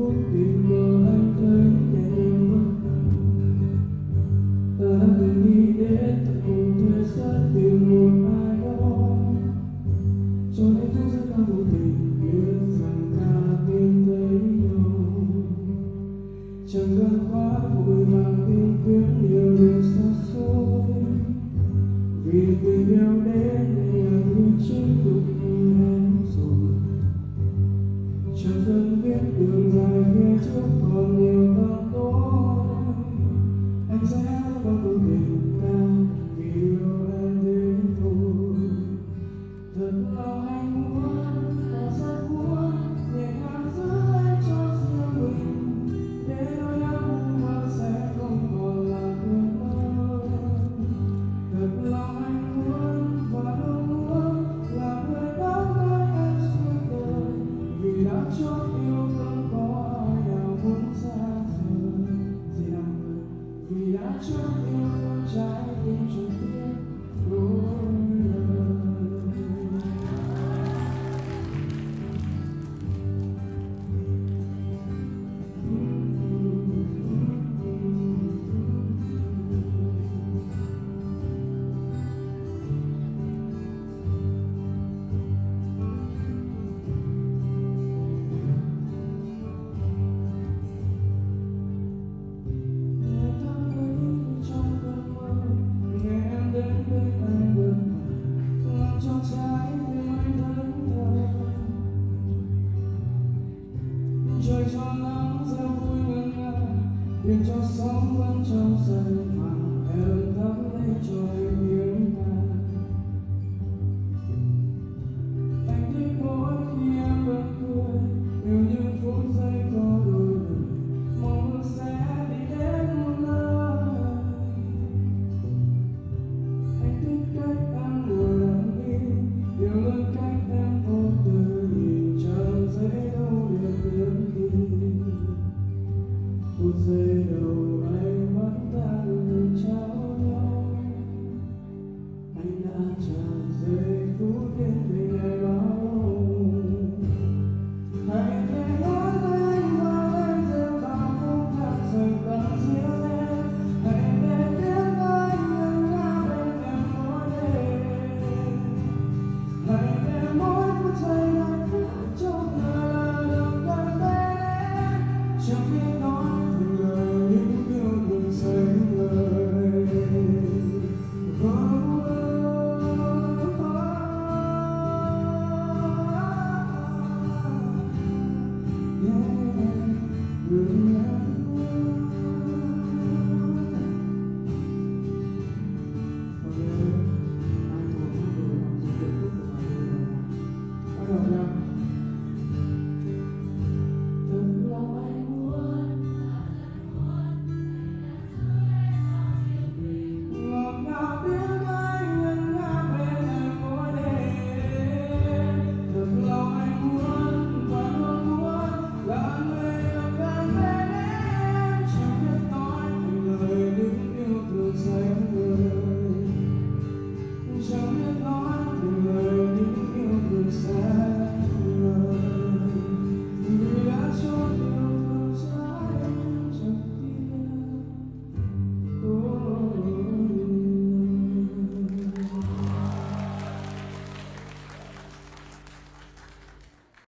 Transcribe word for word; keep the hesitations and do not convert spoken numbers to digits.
phút tình mơ anh thấy nhẹ nhàng bất ngờ. Ta đã từng nghĩ đến tận cùng thế giới tìm một ai đó, cho đến phút giây ta vô tình biết rằng ta tìm thấy nhau. Chẳng cần quá vội vàng tìm kiếm nhiều điều xa xôi, vì tình yêu đến đây là như chính lúc như em rồi. Chẳng cần biết đường dài phía trước còn nhiều tăm tối, anh sẽ hát bao câu tình ca vì yêu em đến thôi. Thật lòng anh muốn và rất muốn nhẹ nhàng giữ em cho riêng mình, để nỗi đau buồn sẽ không còn là cơn mơ. Thật lòng anh muốn và luôn muốn là người đắm đuối em suốt đời, vì đã chót yêu không có ai nào muốn xa rời. Gì nào người vì đã chót yêu con trái tim trực tiếp đôi lời. Trời cho nắng gieo vui ngân nga, biển cho sóng vẫn trong dần vàng, em thắm lên cho em yêu.